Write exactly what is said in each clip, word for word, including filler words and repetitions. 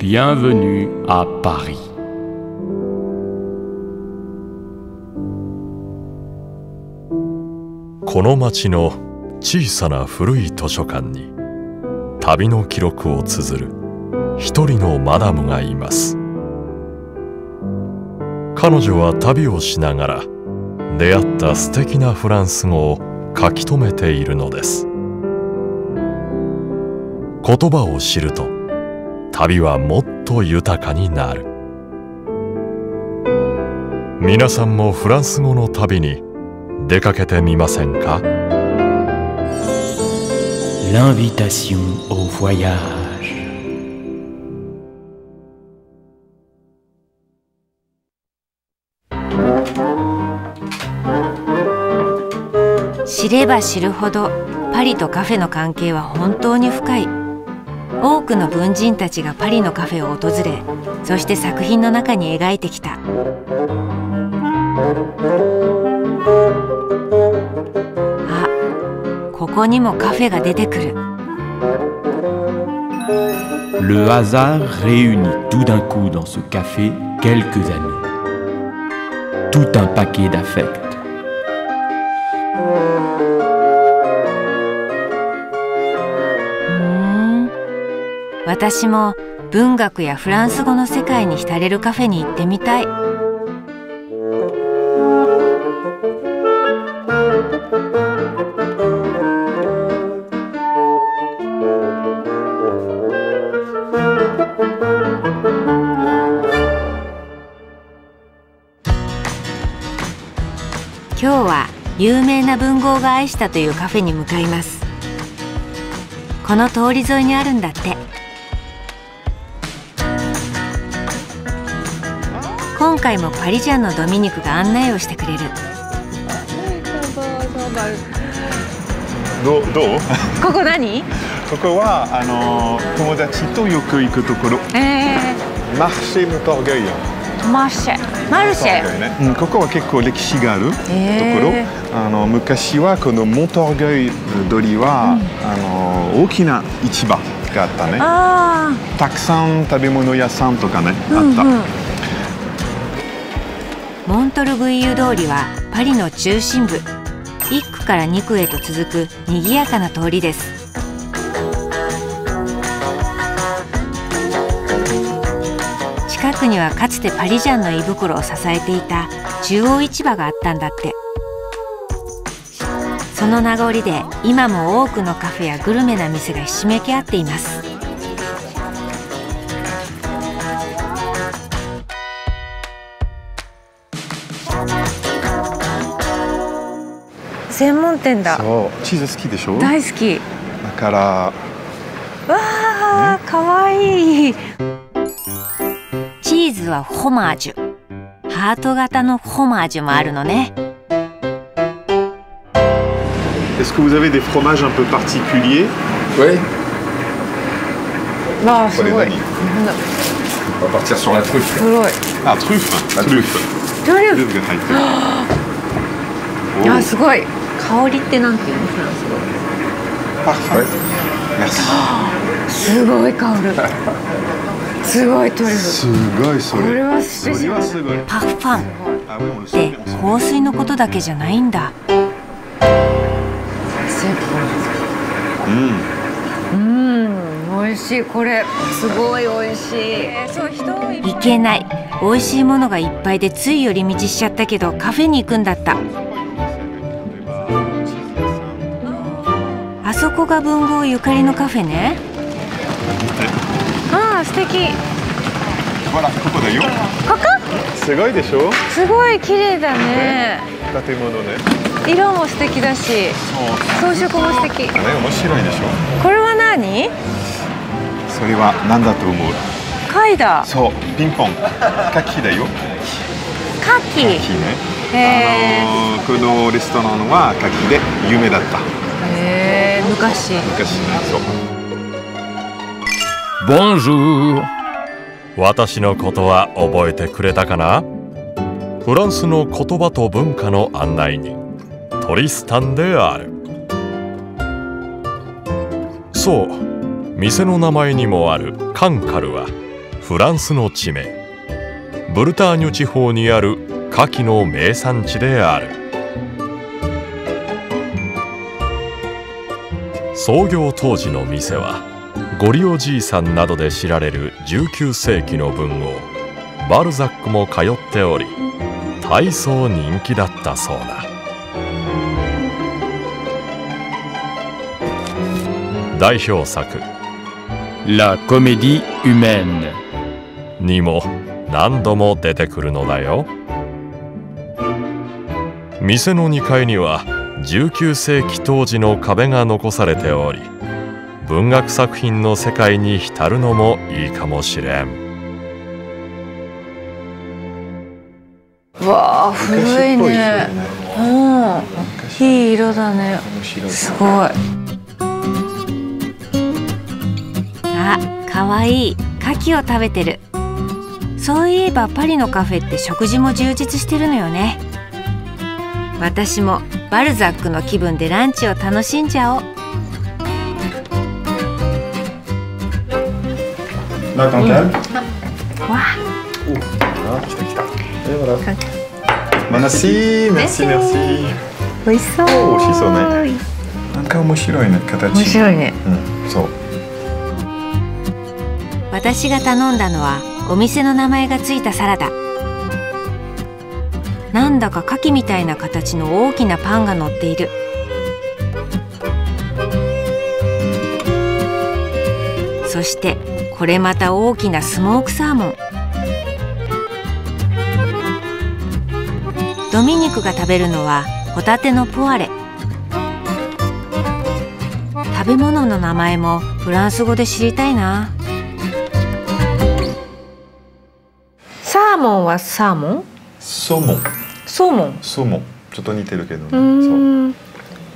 Bienvenue à Paris. この町の小さな古い図書館に旅の記録を綴る一人のマダムがいます。彼女は旅をしながら出会った素敵なフランス語を書き留めているのです。言葉を知ると旅はもっと豊かになる。皆さんもフランス語の旅に出かけてみませんか？ L'invitation au voyage. 知れば知るほどパリとカフェの関係は本当に深い。多くの文人たちがパリのカフェを訪れ、そして作品の中に描いてきた。あ、ここにもカフェが出てくる。 Le hasard réunit tout d'un coup dans ce café quelques amis. Tout un paquet d'affects. 私も文学やフランス語の世界に浸れるカフェに行ってみたい。今日は有名な文豪が愛したというカフェに向かいます。この通り沿いにあるんだって。今回もパリジャンのドミニクが案内をしてくれる。 どう？どう？ ここ何？ ここはあの友達とよく行くところ。 えー、 マルシェ・ムトルゲイヨ。 マルシェ。マルシェ。 うん、ここは結構歴史があるところ。 えー、あの昔はこのモントルゲイ通りは、うん、あの大きな市場があったね。あたくさん食べ物屋さんとかね、うんうん、あった。 モントルグイユ通りはパリの中心部、いっ区からに区へと続く賑やかな通りです。近くにはかつてパリジャンの胃袋を支えていた中央市場があったんだって。その名残で今も多くのカフェやグルメな店がひしめき合っています。専門店だ。 そう、チーズ好きでしょ？ 大好き。 だからわあ、かわいい。チーズはフォマージュ、ハート型のフォマージュもあるのね。 Est-ce que vous avez des fromages un peu particuliers? Oui. Ah, c'est vrai. On va partir sur la truffe. Ah, truffe. La truffe. Truffe. Ah, すごい。香りってなんていうの？フランス語。 Parfait. Merci. すごい香る。すごいトリュフ。 すごいそれ。 これはスペシャル。パファンって香水のことだけじゃないんだ。うん。うん、美味しい。これすごい美味しい。いけない。美味しいものがいっぱいでつい寄り道しちゃったけどカフェに行くんだった。あそこが文豪ゆかりのカフェね。ああ、素敵。 ほら、ここだよ。 ここ？ すごいでしょ？ すごい綺麗だね。 建物ね。 色も素敵だし、装飾も素敵。 あれ面白いでしょ？ これは何？ それは何だと思う？ 貝だ。 そう、ピンポン。牡蠣だよ。 牡蠣。 牡蠣ね。あのこのレストランは牡蠣で有名だった。 へえ、昔。 昔ね、そう。 Bonjour。私のことは覚えてくれたかな？フランスの言葉と文化の案内人、トリスタンである。そう、店の名前にもあるカンカルはフランスの地名ブルターニュ地方にある牡蠣の名産地である。創業当時の店はゴリおじいさんなどで知られるじゅうきゅうせいきの文豪バルザックも通っており、大層人気だったそうだ。代表作 La comédie humaine にも何度も出てくるのだよ。店のにかいにはじゅうきゅうせいき当時の壁が残されており、文学作品の世界に浸るのもいいかもしれん。 わあ、古いね。うん、いい色だね。すごい。あ、かわいい。牡蠣を食べてる。そういえばパリのカフェって食事も充実してるのよね。私もバルザックの気分でランチを楽しんじゃおう。 Là, t'en calmes. わあ、 Oh, voilà,来た来た。Et voilà. Merci, merci, merci. 美味しそう。 お、美味しそうね。なんか面白いね、形。 面白いね。 うん、そう。 私が頼んだのはお店の名前がついたサラダ。なんだか牡蠣みたいな形の大きなパンが乗っている。そしてこれまた大きなスモークサーモン。ドミニクが食べるのはホタテのポワレ。食べ物の名前もフランス語で知りたいな。サーモンはサーモン？ ソモン。 ソーモン。 ソモン。ちょっと似てるけどね。 うーん。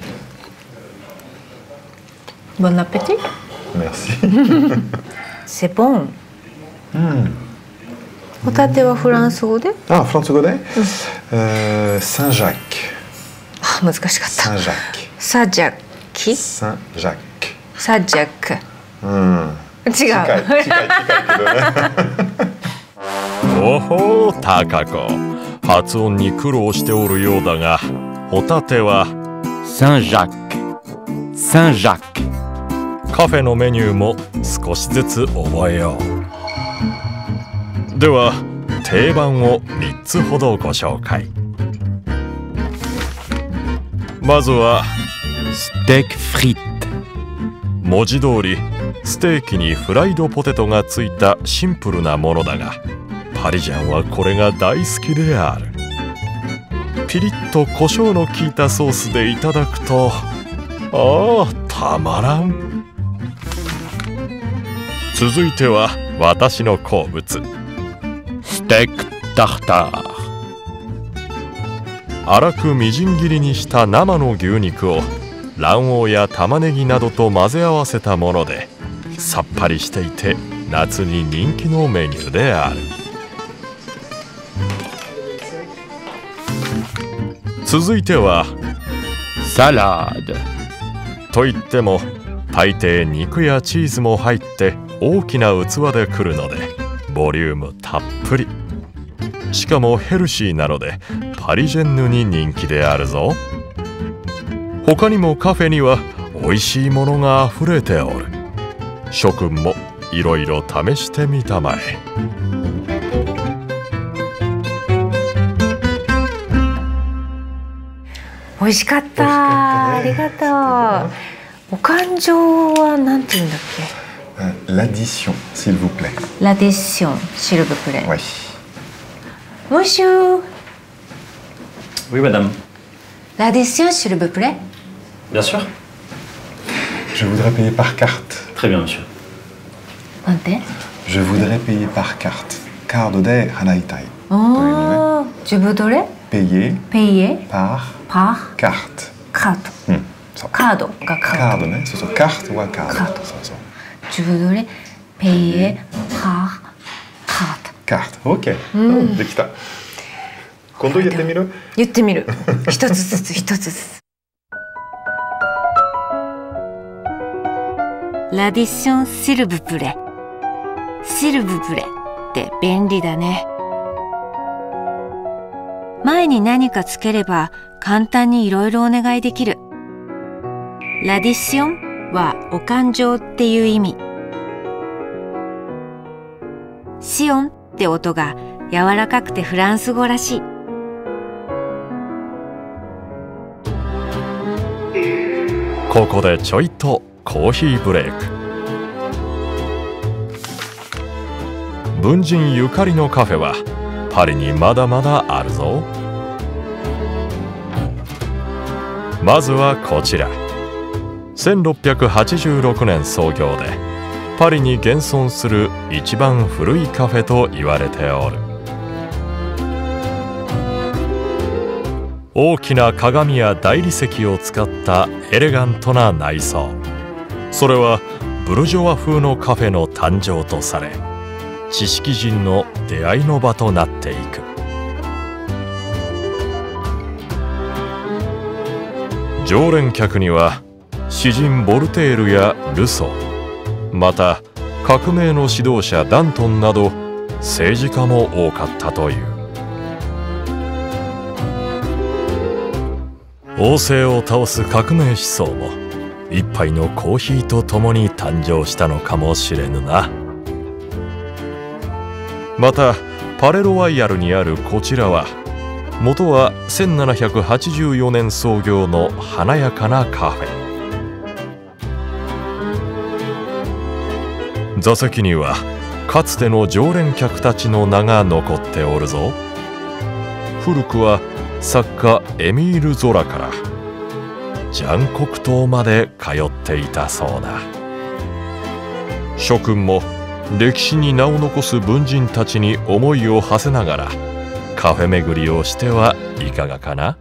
ボンアペティ。 Merci. セボン。 うん。 ホタテはフランス語で？ あ、フランス語で？え、サンジャック。 あ、難しかった。 サンジャック。 サジャッキ？ サンジャック。 サジャック。 うん。 違う。 近い近い近いけどね。 おほー、タカ子、発音に苦労しておるようだが、ホタテは Saint-Jacques Saint-Jacques カフェのメニューも少しずつ覚えよう。では定番をみっつほどご紹介。まずは Steak frites 文字通りステーキにフライドポテトがついたシンプルなものだが、パリジャンはこれが大好きである。ピリッと胡椒の効いたソースでいただくと、ああ、たまらん。続いては私の好物 Steak tartare 粗くみじん切りにした生の牛肉を卵黄や玉ねぎなどと混ぜ合わせたもので、さっぱりしていて夏に人気のメニューである。続いては Salade といっても大抵肉やチーズも入って大きな器で来るのでボリュームたっぷり。しかもヘルシーなのでパリジェンヌに人気であるぞ。他にもカフェには美味しいものがあふれておる。諸君もいろいろ試してみたまえ。 美味しかった。ありがとう。お勘定はなんて言うんだっけ？L'addition, s'il vous plaît. L'addition, s'il vous plaît. Oui. Bonjour. Oui, madame. L'addition, s'il vous plaît. Bien sûr. Je voudrais payer par carte. Très bien, monsieur. Quante? Je voudrais payer par carte. Carte de Hanaitai. Oh, je voudrais payer payer par par carte. carte. うん、そう。 カードがカード。 カードね。そうそう。カードはカード。 カード。 そうそう。 Je voudrais payer par carte. carte. OK。うん、できた。今度言ってみる？ 言ってみる。一つずつ一つずつ。L'addition s'il vous plaît. S'il vous plaît. って便利だね。前に何かつければ簡単にいろいろお願いできる。ラディションはお勘定っていう意味。シオンって音が柔らかくてフランス語らしい。 ここでちょいとコーヒーブレイク。文人ゆかりのカフェはパリにまだまだあるぞ。まずはこちら、せんろっぴゃくはちじゅうろくねん創業でパリに現存する一番古いカフェと言われておる。大きな鏡や大理石を使ったエレガントな内装。それはブルジョワ風のカフェの誕生とされ、知識人の出会いの場となっていく。常連客には詩人ボルテールやルソー、また革命の指導者ダントンなど政治家も多かったという。王政を倒す革命思想も一杯のコーヒーとともに誕生したのかもしれぬな。またパレロワイヤルにあるこちらは、元はせんななひゃくはちじゅうよねん創業の華やかなカフェ。座席にはかつての常連客たちの名が残っておるぞ。古くは作家エミール・ゾラからジャン・コクトーまで通っていたそうだ。諸君も歴史に名を残す文人たちに思いを馳せながらカフェ巡りをしてはいかがかな。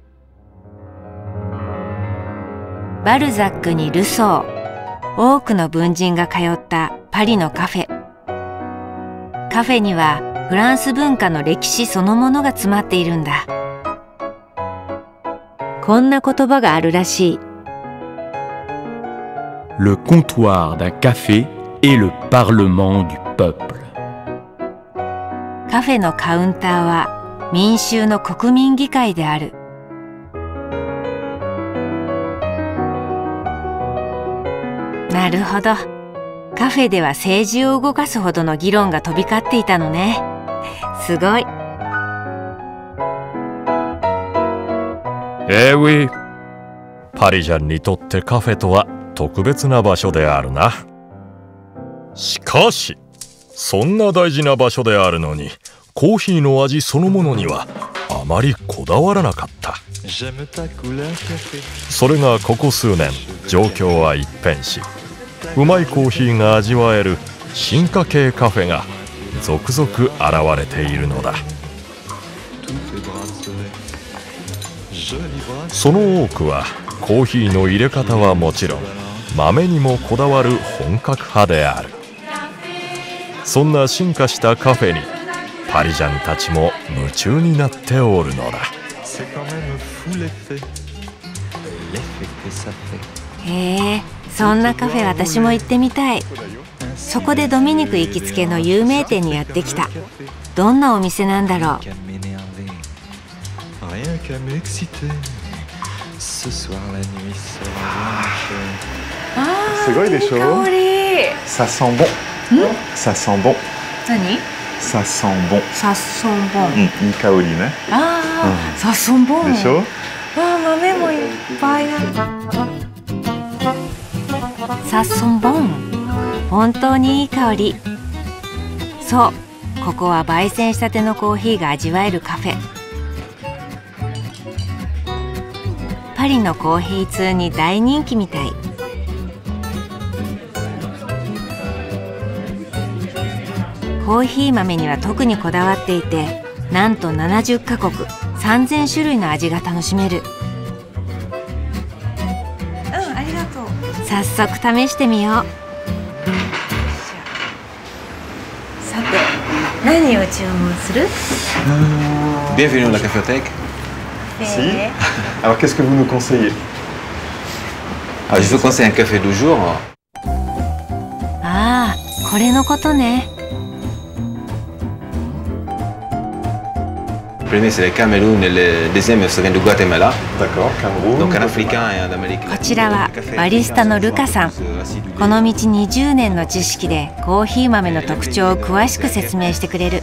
バルザックにルソー、多くの文人が通ったパリのカフェ。カフェにはフランス文化の歴史そのものが詰まっているんだ。こんな言葉があるらしい。 Le comptoir d'un café est le parlement du peuple。 カフェのカウンターは民衆の国民議会である。なるほど。カフェでは政治を動かすほどの議論が飛び交っていたのね。すごい。 えーウィ、パリジャンにとってカフェとは特別な場所であるな。しかしそんな大事な場所であるのに、コーヒーの味そのものにはあまりこだわらなかった。それがここ数年状況は一変し、うまいコーヒーが味わえる進化系カフェが続々現れているのだ。その多くはコーヒーの入れ方はもちろん豆にもこだわる本格派である。そんな進化したカフェにパリジャンたちも夢中になっておるのだ。 へえ、そんなカフェ私も行ってみたい。そこでドミニク行きつけの有名店にやってきた。どんなお店なんだろう。 すごいでしょ。 香り。 Ça sent bon。Ça sent bon。 何？ Ça sent bon。 サッソンボン。 うん、いい香りね。 ああ、サッソンボン。 でしょ。 わあ、豆もいっぱいある。サッソンボン。本当にいい香り。そう、ここは焙煎したてのコーヒーが味わえるカフェ。パリのコーヒー通に大人気みたい。コーヒー豆には特にこだわっていて、なんとななじゅっかこくさんぜんしゅるいの味が楽しめる。うん、ありがとう。早速試してみよう。さて、何を注文する？ Bienvenue à la caféothèque. Si. Alors qu'est-ce que vous nous conseillez? Alors, je vous conseille un café du jour. ああ、これのことね。 premier, c'est le Cameroun et le deuxième, ça vient du Guatemala. D'accord, Cameroun. Donc un Africain et un d'Amérique latine. こちらはバリスタのルカさん。この道にじゅうねんの知識でコーヒー豆の特徴を詳しく説明してくれる。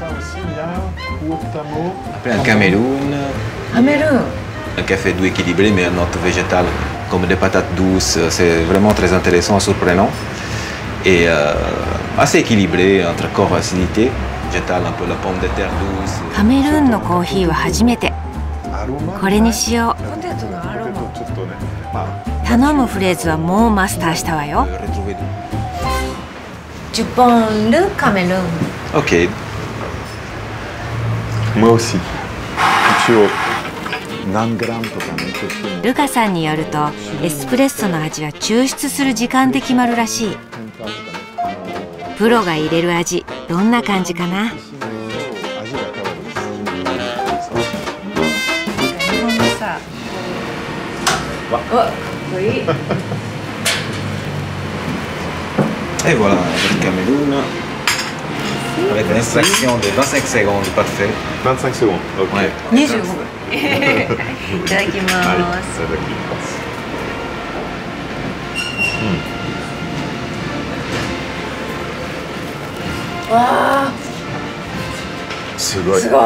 Après un Cameroun. Cameroun. Un café doux équilibré, mais un note végétale, comme des patates douces. C'est vraiment très intéressant, surprenant. Et euh, assez équilibré entre corps et acidité. Végétale, un peu la pomme de terre douce. カメルーンのコーヒーは初めて。これにしよう。頼むフレーズはもうマスターしたわよ。 Tu prends le Cameroun. Ok. Moi aussi. 一応何グラムとかね。 ルカさんによるとエスプレッソの味は抽出する時間で決まるらしい。プロが入れる味どんな感じかな。 Et voilà, avec le Cameroun, avec une extraction de vingt-cinq secondes, pas de fait. vingt-cinq secondes. Ok. Ouais. にじゅうごふん。いただきます。 はい、いただきます。 わあ、 すごい。 すごい。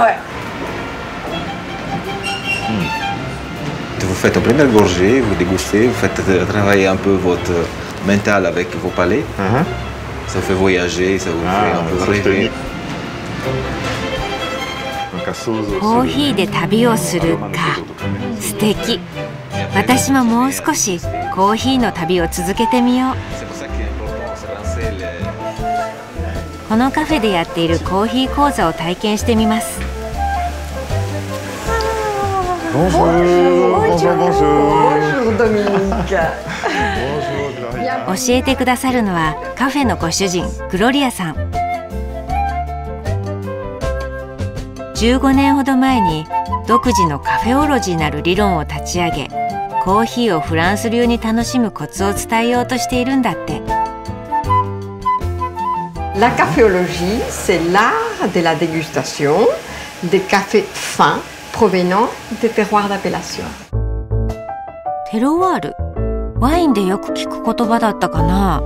Vous faites une première gorgée, vous dégustez, vous faites travailler un peu votre mental avec vos palais. Uh-huh. Ça vous fait voyager, ça vous fait un peu rêver. なんか想像する。 コーヒーで旅をするか。素敵。私ももう少しコーヒーの旅を続けてみよう。このカフェでやっているコーヒー講座を体験してみます。 Bonjour, bonjour, bonjour. Dominique. 教えてくださるのはカフェのご主人グロリアさん。じゅうごねんほど前に独自のカフェオロジーなる理論を立ち上げ、コーヒーをフランス流に楽しむコツを伝えようとしているんだって。 La caféologie, c'est l'art de la dégustation des cafés fins provenant des terroirs d'appellation. テロワール、ワインでよく聞く言葉だったかな。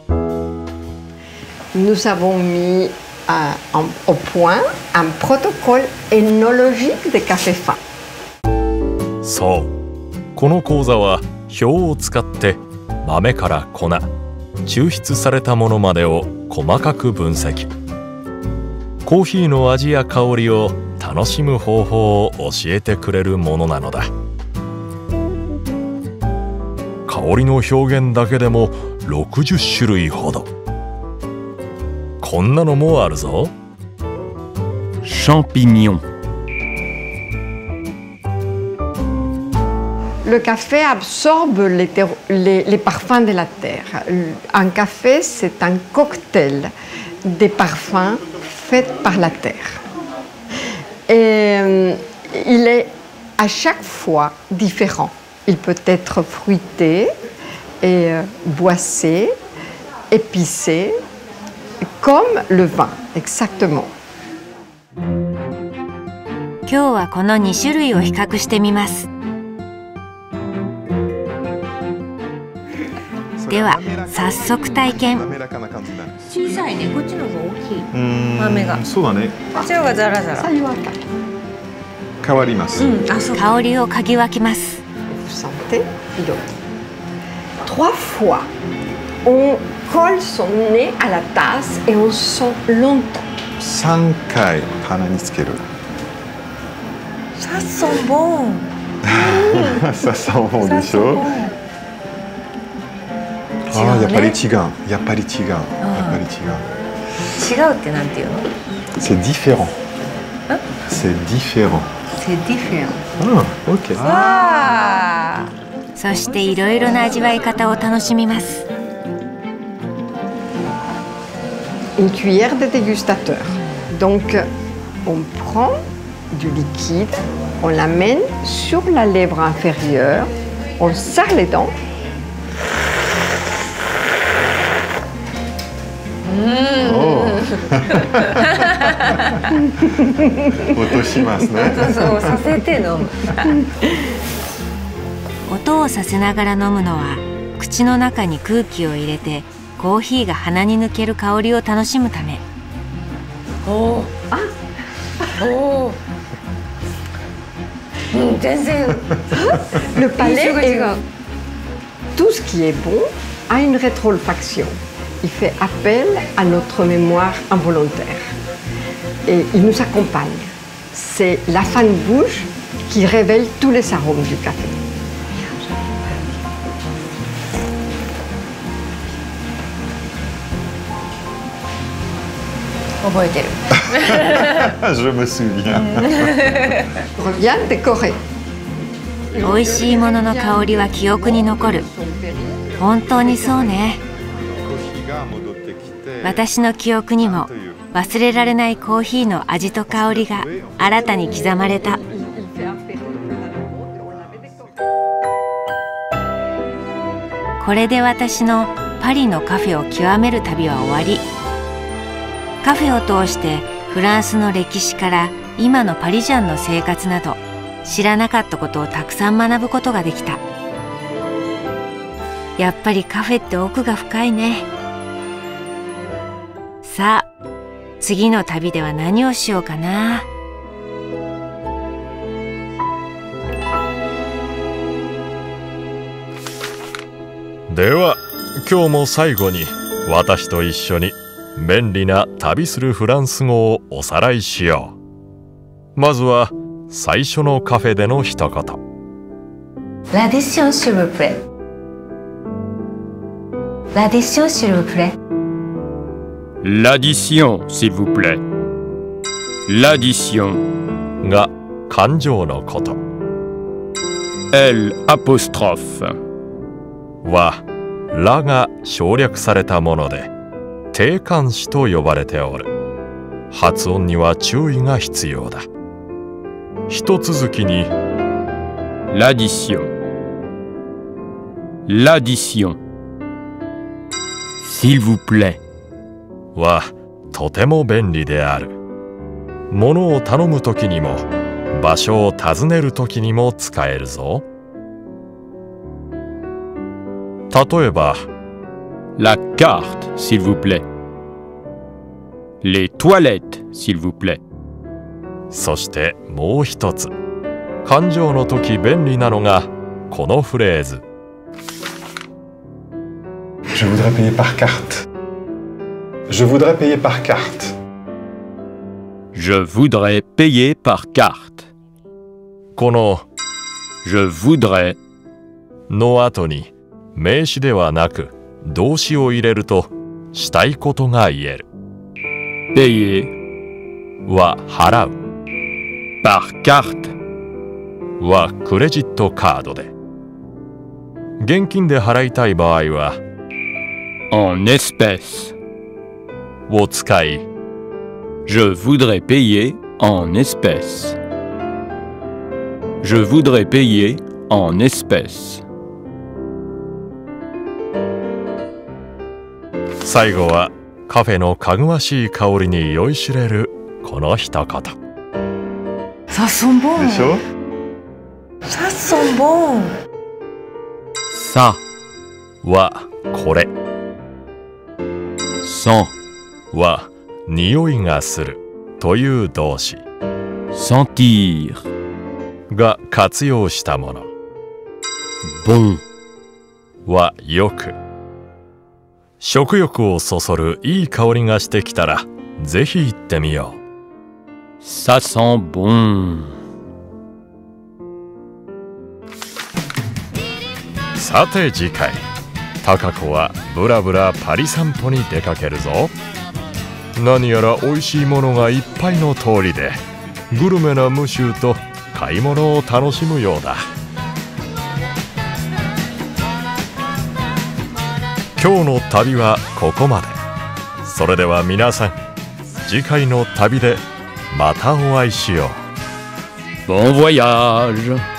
Nous avons mis euh, en, au point un protocole énologique des cafés fins. そう、この講座は表を使って豆から粉、抽出されたものまでを細かく分析。コーヒーの味や香りを楽しむ方法を教えてくれるものなのだ。香りの表現だけでもろくじゅっしゅるいほど。こんなのもあるぞ。 Champignons. Le café absorbe les, les, les parfums de la terre. Un café, c'est un cocktail des parfums faits par la terre. Et euh, il est à chaque fois différent. Il peut être fruité et euh, boissé, épicé, comme le vin, exactement. 今日はこのにしゅるいを比較してみます。では早速体験。 小さいね、こっちの方が大きい。豆が。 そうだね。 こっちの方がザラザラ。 変わります。 うん、あ、そう。 香りを嗅ぎ分けます。 Vous sentez? Trois fois, on colle son nez à la tasse et on sent longtemps. 三回鼻につける。 Ça sent bon. Ça sent bonでしょ。ああ、やっぱり違う。やっぱり違う。やっぱり違う。 違うってなんていうの？ C'est différent. C'est différent. C'est différent. Ah, ok. わあ。 そしていろいろな味わい方を楽しみます。 Une cuillère de dégustateur. Donc, on prend du liquide, on l'amène sur la lèvre inférieure, on serre les dents. Oh. 音しますね。 そうさせて飲む。音をさせながら飲むのは、口の中に空気を入れてコーヒーが鼻に抜ける香りを楽しむため。おお、あ、おお、うん、全然。 Le palais est tout ce qui est bon a une rétro-olfaction. Il fait appel à notre mémoire involontaire et il nous accompagne. C'est la fan bouche qui révèle tous les arômes du café. Je me souviens. Revient de Corée. 美味しいものの香りは記憶に残る。本当にそうね。私の記憶にも忘れられないコーヒーの味と香りが新たに刻まれた。これで私のパリのカフェを極める旅は終わり。カフェを通してフランスの歴史から今のパリジャンの生活など知らなかったことをたくさん学ぶことができた。やっぱりカフェって奥が深いね。さあ、次の旅では何をしようかな。 では今日も最後に私と一緒に便利な旅するフランス語をおさらいしよう。まずは最初のカフェでの一言。 L'addition s'il vous plaît. L'addition s'il vous plaît. L'addition s'il vous plaît. L'addition が感情のこと。 L apostrophe はらが省略されたもので定冠詞と呼ばれておる。発音には注意が必要だ。一続きに L'addition. L'addition. S'il vous plaît. はとても便利である。物を頼むときにも場所を尋ねるときにも使えるぞ。例えば La carte, s'il vous plaît. Les toilettes, s'il vous plaît. そしてもう一つ、感情の時便利なのがこのフレーズ。 Je voudrais payer par carte. Je voudrais payer par carte. Je voudrais payer par carte. この Je voudrais の後に名詞ではなく動詞を入れるとしたいことが言える。 payer は払う。 par carte はクレジットカードで。現金で払いたい場合は en espèces を使い Je voudrais payer en espèces. Je voudrais payer en espèces. 最後はカフェのかぐわしい香りに酔いしれるこの一言。 Ça sent bon. C'est chaud? Ça sent bon. Ça はこれ。 sent は匂いがするという動詞。 sentir が活用したもの。 bon はよく。食欲をそそるいい香りがしてきたらぜひ行ってみよう。 Ça sent bon. さて次回、タカ子はブラブラパリ散歩に出かけるぞ。何やら美味しいものがいっぱいの通りで、グルメなムシューと買い物を楽しむようだ。今日の旅はここまで。それでは皆さん、次回の旅でまたお会いしよう。 Bon voyage!